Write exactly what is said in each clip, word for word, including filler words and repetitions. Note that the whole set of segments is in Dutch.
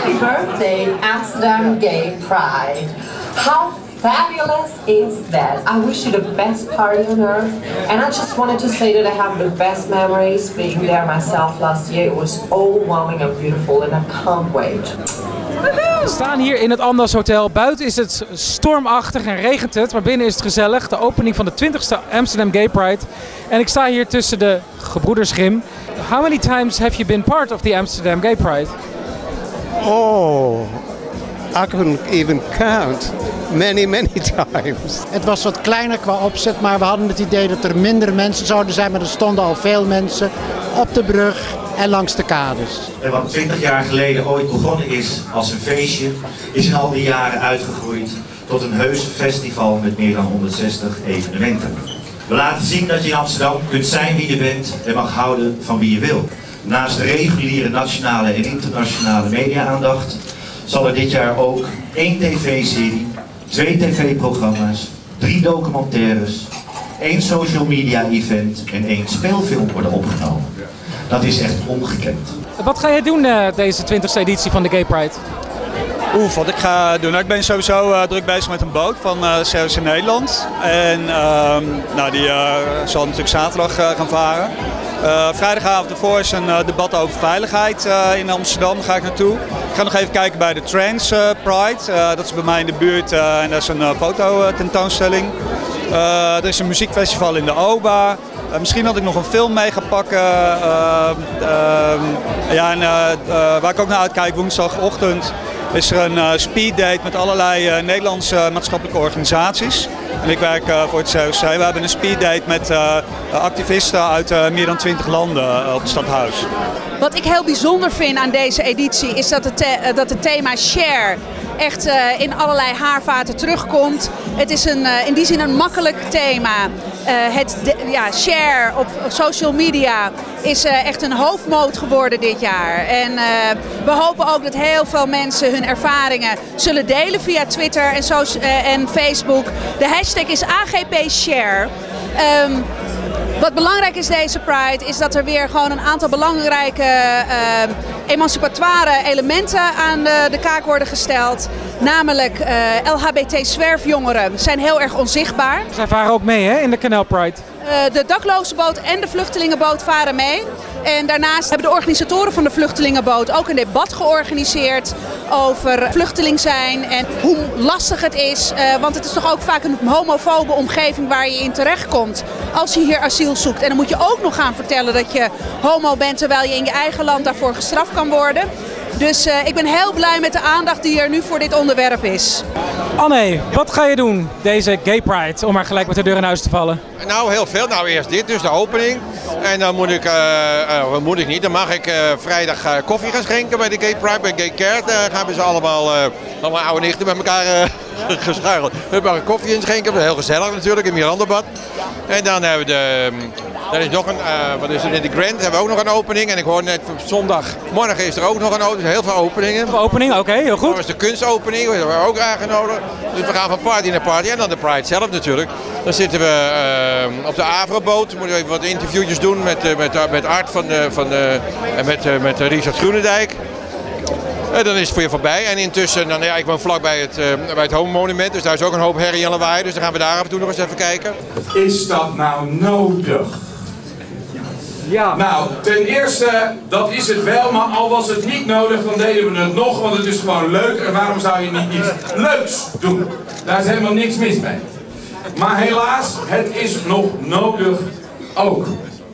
Happy birthday, Amsterdam Gay Pride. How fabulous is that? I wish you the best party on earth. And I just wanted to say that I have the best memories being there myself last year. It was overwhelming and beautiful and I can't wait. We staan hier in het Andaz Hotel. Buiten is het stormachtig en regent het, maar binnen is het gezellig. De opening van de twintigste Amsterdam Gay Pride. En ik sta hier tussen de gebroeders Grimm. How many times have you been part of the Amsterdam Gay Pride? Oh, I couldn't even count. Many, many times. Het was wat kleiner qua opzet, maar we hadden het idee dat er minder mensen zouden zijn. Maar er stonden al veel mensen op de brug en langs de kades. En wat twintig jaar geleden ooit begonnen is als een feestje, is in al die jaren uitgegroeid tot een heus festival met meer dan honderdzestig evenementen. We laten zien dat je in Amsterdam kunt zijn wie je bent en mag houden van wie je wil. Naast de reguliere nationale en internationale media-aandacht zal er dit jaar ook één tv-serie, twee tv-programma's, drie documentaires, één social media event en één speelfilm worden opgenomen. Dat is echt ongekend. Wat ga jij doen uh, deze twintigste editie van de Gay Pride? Oef, wat ik ga doen? Nou, ik ben sowieso uh, druk bezig met een boot van uh, C O C Nederland. En uh, nou, die uh, zal natuurlijk zaterdag uh, gaan varen. Uh, vrijdagavond ervoor is een uh, debat over veiligheid uh, in Amsterdam. Daar ga ik naartoe. Ik ga nog even kijken bij de Trans uh, Pride. Uh, dat is bij mij in de buurt uh, en dat is een uh, fototentoonstelling. Uh, er is een muziekfestival in de Oba. Uh, misschien dat ik nog een film mee ga pakken. Uh, uh, ja, en, uh, uh, waar ik ook naar uitkijk, woensdagochtend is er een uh, speeddate met allerlei uh, Nederlandse uh, maatschappelijke organisaties. En ik werk uh, voor het C O C. We hebben een speeddate met uh, activisten uit uh, meer dan twintig landen uh, op het stadhuis. Wat ik heel bijzonder vind aan deze editie is dat het, uh, dat het thema share echt uh, in allerlei haarvaten terugkomt. Het is een, uh, in die zin een makkelijk thema. Uh, het de, ja, share op social media is uh, echt een hoofdmoot geworden dit jaar. En uh, we hopen ook dat heel veel mensen hun ervaringen zullen delen via Twitter en, so uh, en Facebook. De hashtag is A G P Share. Um, Wat belangrijk is deze Pride is dat er weer gewoon een aantal belangrijke uh, emancipatoire elementen aan de, de kaak worden gesteld. Namelijk uh, L H B T-zwerfjongeren zijn heel erg onzichtbaar. Zij varen ook mee hè, in de Canal Pride. Uh, de daklozenboot en de vluchtelingenboot varen mee. En daarnaast hebben de organisatoren van de vluchtelingenboot ook een debat georganiseerd over vluchteling zijn en hoe lastig het is. Uh, want het is toch ook vaak een homofobe omgeving waar je in terechtkomt als je hier asiel zoekt. En dan moet je ook nog gaan vertellen dat je homo bent terwijl je in je eigen land daarvoor gestraft kan worden. Dus uh, ik ben heel blij met de aandacht die er nu voor dit onderwerp is. Anne, wat ga je doen deze Gay Pride om maar gelijk met de deur in huis te vallen? Nou, heel veel. Nou, eerst dit, dus de opening. En dan moet ik, uh, uh, moet ik niet, dan mag ik uh, vrijdag uh, koffie gaan schenken bij de Gay Pride, bij Gay Care. Daar gaan we ze allemaal, uh, allemaal oude nichten met elkaar uh, geschuild. We hebben koffie inschenken, heel gezellig natuurlijk, in Mirandabad. En dan hebben we de... Er is nog een, uh, wat is er in de Grand, hebben we ook nog een opening. En ik hoor net op zondag, morgen is er ook nog een opening, heel veel openingen. Een opening, oké, okay, heel goed. Dat is de kunstopening, dat hebben we ook uitgenodigd. Dus we gaan van party naar party en dan de Pride zelf natuurlijk. Dan zitten we uh, op de Avroboot, moeten we even wat interviewtjes doen met, uh, met, uh, met Art van de, van de, en met, uh, met uh, Richard Groenendijk. En dan is het voor je voorbij. En intussen, dan, ja, ik woon vlakbij het, uh, bij het Homo Monument, dus daar is ook een hoop herrie en lawaai. Dus dan gaan we daar af en toe nog eens even kijken. Is dat nou nodig? Ja. Nou, ten eerste, dat is het wel, maar al was het niet nodig, dan deden we het nog, want het is gewoon leuk. En waarom zou je niet iets leuks doen? Daar is helemaal niks mis mee. Maar helaas, het is nog nodig ook.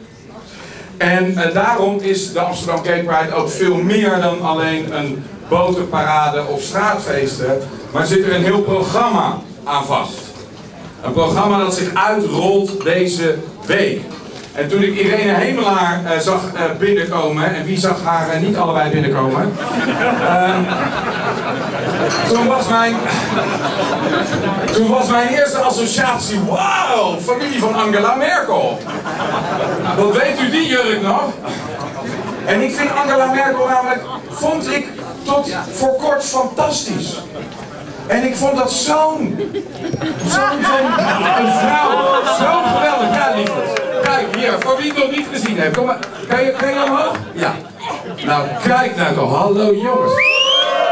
En uh, daarom is de Amsterdam Gay Pride ook veel meer dan alleen een botenparade of straatfeesten. Maar zit er een heel programma aan vast. Een programma dat zich uitrolt deze week. En toen ik Irene Hemelaar uh, zag uh, binnenkomen, en wie zag haar uh, niet allebei binnenkomen, uh, toen, was mijn, toen was mijn eerste associatie, wauw, familie van Angela Merkel. Wat weet u die jurk nog? En ik vind Angela Merkel namelijk, vond ik tot voor kort fantastisch. En ik vond dat zo'n, zo'n, zo'n, een vrouw, zo geweldig. Ja, lieverd. Kijk, hier, voor wie het nog niet gezien heeft. Kom maar, kan je, kan je omhoog? Ja. Nou, kijk nou toch. Hallo jongens.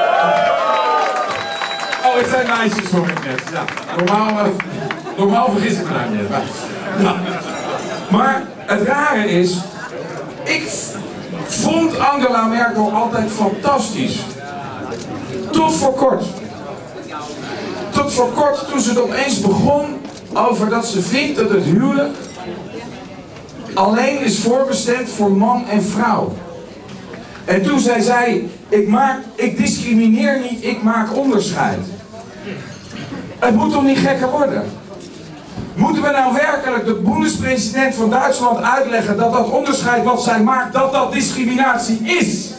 het zijn meisjes, hoor ik net. Ja, normaal, uh, normaal vergis ik me daar niet. Maar, ja. Maar het rare is, ik vond Angela Merkel altijd fantastisch. Tot voor kort. Tot voor kort toen ze het opeens begon over dat ze vindt dat het huwelijk alleen is voorbestemd voor man en vrouw. En toen zij zei, ik, maak, ik discrimineer niet, ik maak onderscheid. Het moet toch niet gekker worden? Moeten we nou werkelijk de Bundespresident van Duitsland uitleggen dat dat onderscheid wat zij maakt, dat dat discriminatie is?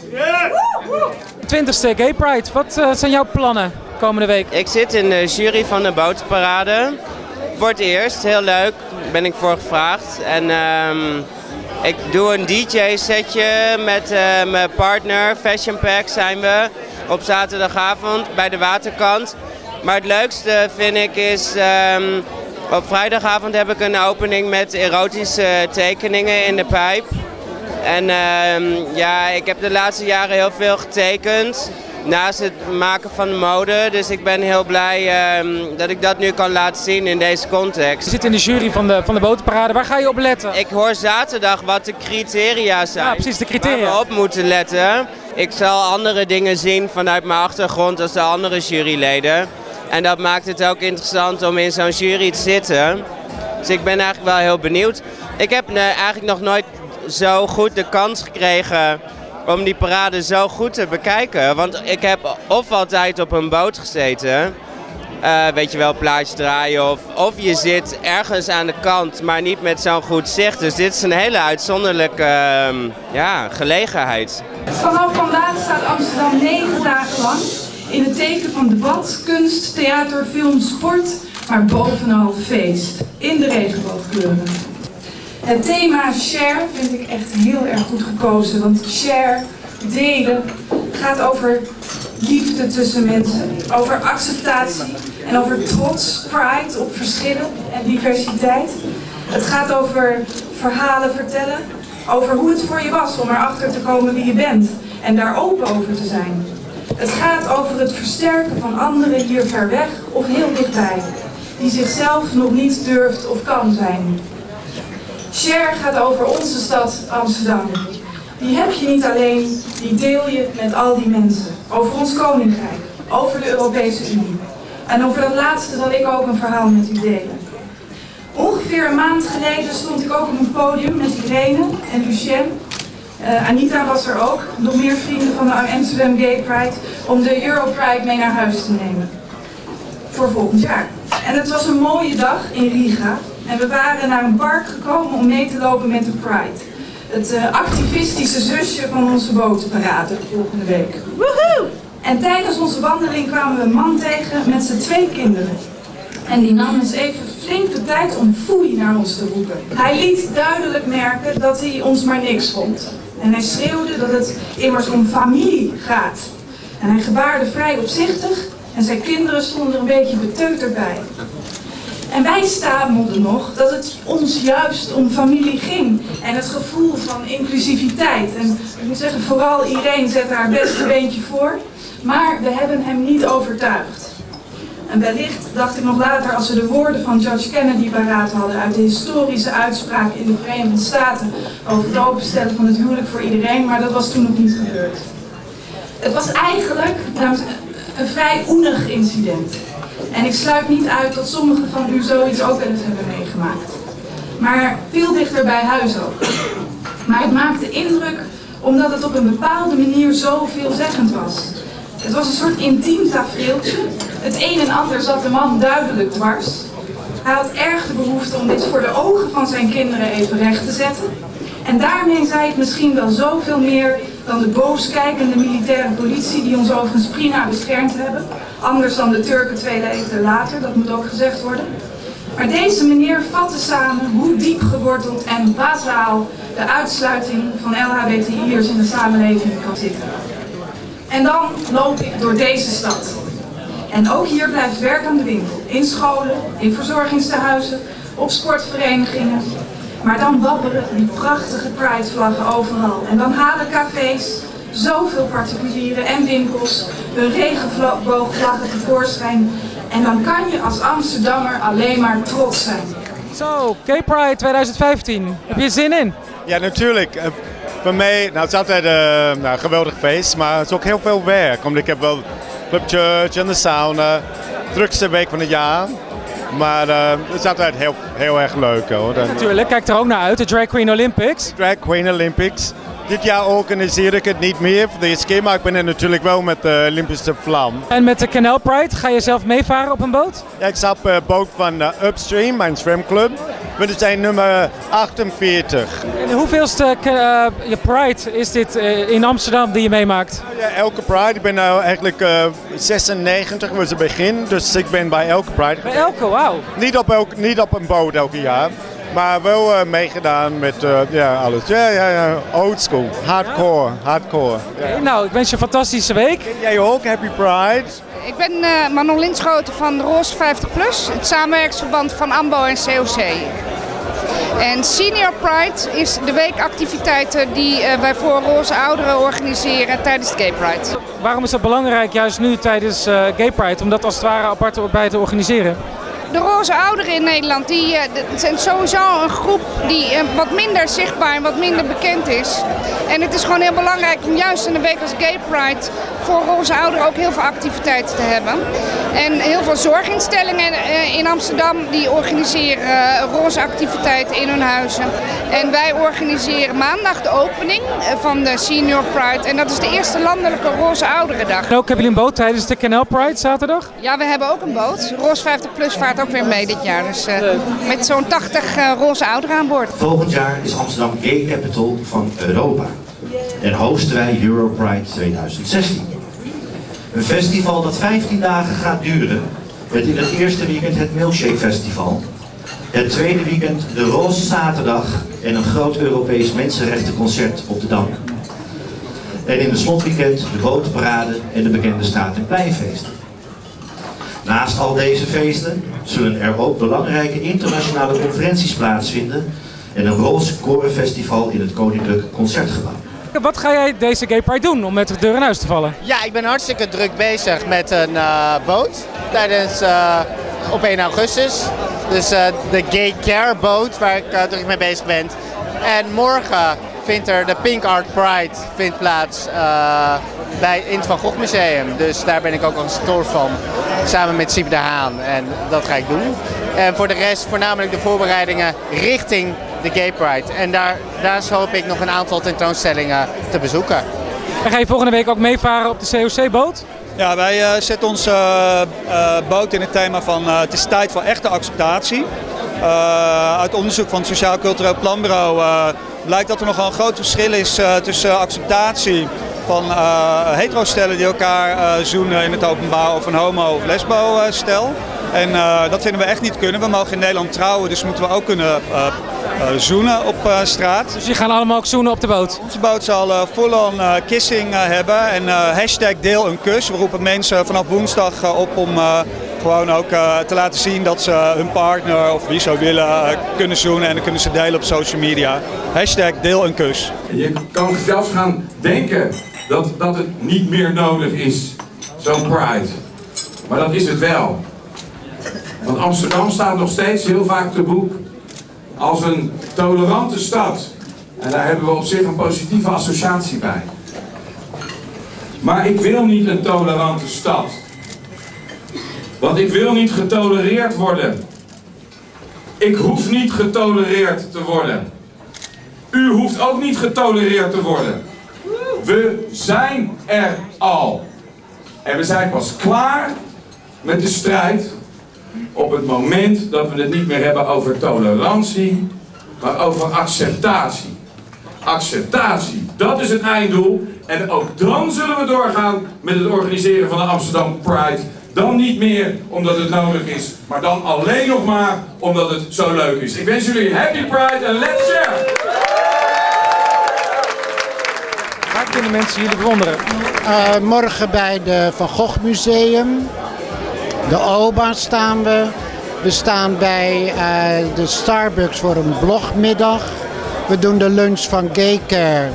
twintigste Gay Pride, wat uh, zijn jouw plannen komende week? Ik zit in de jury van de botenparade. Voor het eerst, heel leuk, ben ik voor gevraagd. En um, ik doe een D J-setje met uh, mijn partner, Fashion Pack zijn we, op zaterdagavond bij de waterkant. Maar het leukste vind ik is, um, op vrijdagavond heb ik een opening met erotische tekeningen in de pijp. En uh, ja, ik heb de laatste jaren heel veel getekend, naast het maken van de mode. Dus ik ben heel blij uh, dat ik dat nu kan laten zien in deze context. Je zit in de jury van de, van de botenparade, waar ga je op letten? Ik hoor zaterdag wat de criteria zijn, ja, precies, de criteria. waar we op moeten letten. Ik zal andere dingen zien vanuit mijn achtergrond als de andere juryleden. En dat maakt het ook interessant om in zo'n jury te zitten. Dus ik ben eigenlijk wel heel benieuwd. Ik heb uh, eigenlijk nog nooit zo goed de kans gekregen om die parade zo goed te bekijken. Want ik heb of altijd op een boot gezeten, uh, weet je wel, plaatje draaien, of, of je zit ergens aan de kant, maar niet met zo'n goed zicht. Dus dit is een hele uitzonderlijke uh, ja, gelegenheid. Vanaf vandaag staat Amsterdam negen dagen lang in het teken van debat, kunst, theater, film, sport, maar bovenal feest. In de regenboogkleuren. Het thema share vind ik echt heel erg goed gekozen, want share, delen, gaat over liefde tussen mensen, over acceptatie en over trots, pride op verschillen en diversiteit. Het gaat over verhalen vertellen, over hoe het voor je was om erachter te komen wie je bent en daar open over te zijn. Het gaat over het versterken van anderen hier ver weg of heel dichtbij, die zichzelf nog niet durft of kan zijn. Share gaat over onze stad Amsterdam. Die heb je niet alleen, die deel je met al die mensen. Over ons koninkrijk, over de Europese Unie. En over dat laatste zal ik ook een verhaal met u delen. Ongeveer een maand geleden stond ik ook op een podium met Irene en Lucien. Uh, Anita was er ook, nog meer vrienden van de Amsterdam Gay Pride, om de Europride mee naar huis te nemen. Voor volgend jaar. En het was een mooie dag in Riga. En we waren naar een park gekomen om mee te lopen met de Pride. Het uh, activistische zusje van onze botenparade volgende week. Woehoe! En tijdens onze wandeling kwamen we een man tegen met zijn twee kinderen. En die nam eens even flink de tijd om foei naar ons te roepen. Hij liet duidelijk merken dat hij ons maar niks vond. En hij schreeuwde dat het immers om familie gaat. En hij gebaarde vrij opzichtig en zijn kinderen stonden er een beetje beteuterd bij. En wij stamelden nog dat het ons juist om familie ging en het gevoel van inclusiviteit. En ik moet zeggen, vooral Irene zet haar beste beentje voor, maar we hebben hem niet overtuigd. En wellicht, dacht ik nog later, als we de woorden van George Kennedy paraat hadden uit de historische uitspraak in de Verenigde Staten over het openstellen van het huwelijk voor iedereen, maar dat was toen nog niet gebeurd. Het was eigenlijk nou, een vrij oenig incident. En ik sluit niet uit dat sommigen van u zoiets ook wel eens hebben meegemaakt. Maar veel dichter bij huis ook. Maar het maakte indruk omdat het op een bepaalde manier zo veelzeggend was. Het was een soort intiem tafereeltje. Het een en ander zat de man duidelijk dwars. Hij had erg de behoefte om dit voor de ogen van zijn kinderen even recht te zetten. En daarmee zei het misschien wel zoveel meer dan de boos kijkende militaire politie die ons overigens prima beschermd hebben. Anders dan de Turken twee weken later, dat moet ook gezegd worden. Maar deze meneer vatte samen hoe diep geworteld en basaal de uitsluiting van L H B T I'ers in de samenleving kan zitten. En dan loop ik door deze stad. En ook hier blijft werk aan de winkel. In scholen, in verzorgingstehuizen, op sportverenigingen. Maar dan wapperen die prachtige Pride-vlaggen overal. En dan halen cafés, zoveel particulieren en winkels hun regenboogvlaggen tevoorschijn. En dan kan je als Amsterdammer alleen maar trots zijn. Zo, Gay Pride twintig vijftien. Heb je zin in? Ja, natuurlijk. Uh, voor mij, nou het is altijd uh, nou, een geweldig feest, maar het is ook heel veel werk. Omdat ik heb wel Club Church en de sauna, drukste week van het jaar. Maar uh, het is altijd heel, heel erg leuk hoor. Dan, natuurlijk, kijk er ook naar uit, de Drag Queen Olympics. Drag Queen Olympics. Dit jaar organiseer ik het niet meer voor deze keer, maar ik ben er natuurlijk wel met de Olympische vlam. En met de Canal Pride, ga je zelf meevaren op een boot? Ja, ik sta op een boot van uh, Upstream, mijn zwemclub. We zijn nummer achtenveertig. En hoeveelste uh, je Pride is dit uh, in Amsterdam die je meemaakt? Ja, elke Pride. Ik ben nu eigenlijk uh, zesennegentig was het begin, dus ik ben bij elke Pride. Bij elke, wauw. Niet op, elk, niet op een boot elke jaar. Maar wel uh, meegedaan met uh, ja, alles. Ja, ja, ja. Old school. Hardcore. Hardcore. Ja. Okay, nou, ik wens je een fantastische week. Jij ook. Happy Pride. Ik ben uh, Manon Linschoten van Roze vijftig plus, het samenwerksverband van AMBO en C O C. En Senior Pride is de weekactiviteiten die uh, wij voor Roze ouderen organiseren tijdens de Gay Pride. Waarom is dat belangrijk juist nu tijdens uh, Gay Pride, om dat als het ware apart bij te organiseren? De roze ouderen in Nederland die, uh, zijn sowieso een groep die uh, wat minder zichtbaar en wat minder bekend is. En het is gewoon heel belangrijk om juist in een week als Gay Pride voor roze ouderen ook heel veel activiteiten te hebben. En heel veel zorginstellingen uh, in Amsterdam die organiseren uh, roze activiteiten in hun huizen. En wij organiseren maandag de opening uh, van de Senior Pride. En dat is de eerste landelijke roze ouderendag. En ook hebben jullie een boot tijdens de Canal Pride zaterdag? Ja, we hebben ook een boot. Roze vijftig plus vaart ook weer mee dit jaar. Dus uh, met zo'n tachtig uh, roze ouderen aan boord. Volgend jaar is Amsterdam Gay Capital van Europa. En hosten wij Europride twintig zestien. Een festival dat vijftien dagen gaat duren. Met in het eerste weekend het Milkshake Festival. Het tweede weekend de Roze Zaterdag en een groot Europees Mensenrechtenconcert op de Dam. En in het slotweekend de bootparade en de bekende straat- en pleinfeesten. Naast al deze feesten zullen er ook belangrijke internationale conferenties plaatsvinden en een roze korenfestival in het Koninklijk Concertgebouw. Wat ga jij deze Gay Pride doen om met de deur in huis te vallen? Ja, ik ben hartstikke druk bezig met een uh, boot tijdens uh, op één augustus. Dus uh, de Gay Care boot waar ik uh, druk mee bezig ben. En morgen vindt er de Pink Art Pride vindt plaats uh, bij, in het Van Gogh Museum. Dus daar ben ik ook organisator van, samen met Siep de Haan. En dat ga ik doen. En voor de rest voornamelijk de voorbereidingen richting de Gay Pride. En daar, daar hoop ik nog een aantal tentoonstellingen te bezoeken. En ga je volgende week ook meevaren op de C O C-boot? Ja, wij uh, zetten onze uh, uh, boot in het thema van uh, het is tijd voor echte acceptatie. Uh, uit onderzoek van het Sociaal Cultureel Planbureau uh, blijkt dat er nogal een groot verschil is uh, tussen acceptatie van uh, hetero-stellen die elkaar uh, zoenen in het openbaar of een homo- of lesbo-stel. En uh, dat vinden we echt niet kunnen. We mogen in Nederland trouwen, dus moeten we ook kunnen uh, uh, zoenen op uh, straat. Dus die gaan allemaal ook zoenen op de boot? Onze boot zal uh, full-on uh, kissing uh, hebben en uh, hashtag deel een kus. We roepen mensen vanaf woensdag uh, op om uh, gewoon ook uh, te laten zien dat ze hun partner of wie zou willen uh, kunnen zoenen en dan kunnen ze delen op social media. Hashtag deel een kus. Je kan zelfs gaan denken dat, dat het niet meer nodig is, zo'n Pride. Maar dat is het wel. Want Amsterdam staat nog steeds heel vaak te boek als een tolerante stad. En daar hebben we op zich een positieve associatie bij. Maar ik wil niet een tolerante stad. Want ik wil niet getolereerd worden. Ik hoef niet getolereerd te worden. U hoeft ook niet getolereerd te worden. We zijn er al. En we zijn pas klaar met de strijd op het moment dat we het niet meer hebben over tolerantie, maar over acceptatie. Acceptatie, dat is het einddoel. En ook dan zullen we doorgaan met het organiseren van de Amsterdam Pride. Dan niet meer omdat het nodig is, maar dan alleen nog maar omdat het zo leuk is. Ik wens jullie happy Pride en let's share! Waar kunnen mensen jullie bewonderen? Uh, morgen bij de Van Gogh Museum. De O B A staan we. We staan bij uh, de Starbucks voor een blogmiddag. We doen de lunch van Gay Care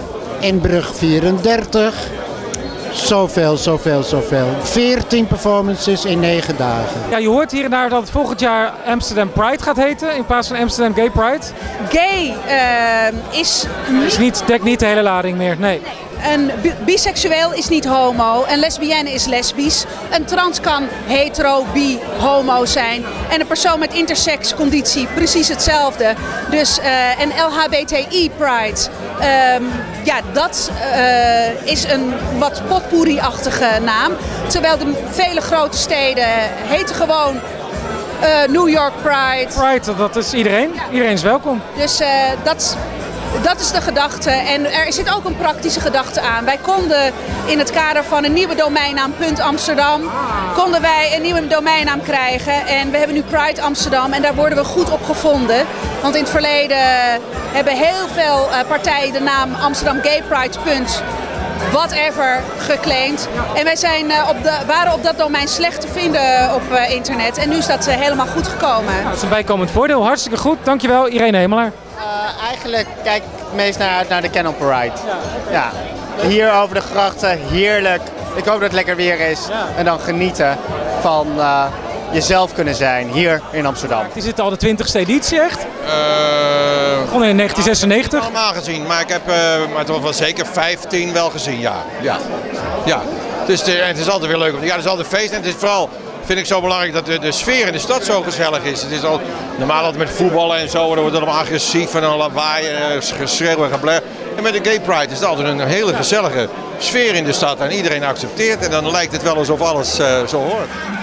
in Brug vierendertig. Zoveel, zoveel, zoveel. veertien performances in negen dagen. Ja, je hoort hier en daar dat het volgend jaar Amsterdam Pride gaat heten in plaats van Amsterdam Gay Pride. Gay uh, is niet... Dus niet, dekt niet de hele lading meer, nee. Een biseksueel is niet homo, een lesbienne is lesbisch, een trans kan hetero, bi, homo zijn en een persoon met intersex conditie precies hetzelfde. Dus uh, een L H B T I Pride, um, ja, dat uh, is een wat potpourri-achtige naam. Terwijl de vele grote steden heten gewoon uh, New York Pride. Pride, dat is iedereen. Ja. Iedereen is welkom. Dus uh, dat... Dat is de gedachte en er zit ook een praktische gedachte aan. Wij konden in het kader van een nieuwe domeinnaam .amsterdam, konden wij een nieuwe domeinnaam krijgen en we hebben nu Pride Amsterdam en daar worden we goed op gevonden. Want in het verleden hebben heel veel partijen de naam Amsterdam Gay Pride. Whatever geclaimd. En wij zijn, uh, op de, waren op dat domein slecht te vinden op uh, internet. En nu is dat uh, helemaal goed gekomen. Nou, dat is een bijkomend voordeel. Hartstikke goed. Dankjewel, Irene Hemelaar. Uh, eigenlijk kijk ik het meest naar uit naar de Canal Parade. Ja. Ja. Hier over de grachten, heerlijk. Ik hoop dat het lekker weer is. Ja. En dan genieten van uh, jezelf kunnen zijn hier in Amsterdam. Is dit al de twintigste editie echt? Uh, Begonnen in negentien zesennegentig? Ik heb het allemaal gezien, maar ik heb uh, maar toch wel zeker vijftien wel gezien, ja. Ja. Ja. Dus het, het is altijd weer leuk. Ja, het is altijd feest en het is vooral, vind ik zo belangrijk dat de, de sfeer in de stad zo gezellig is. Het is al normaal altijd met voetballen en zo, dan wordt het allemaal agressief en dan lawaai, geschreeuw en geblef. En met de Gay Pride is het altijd een hele gezellige sfeer in de stad en iedereen accepteert en dan lijkt het wel alsof alles uh, zo hoort.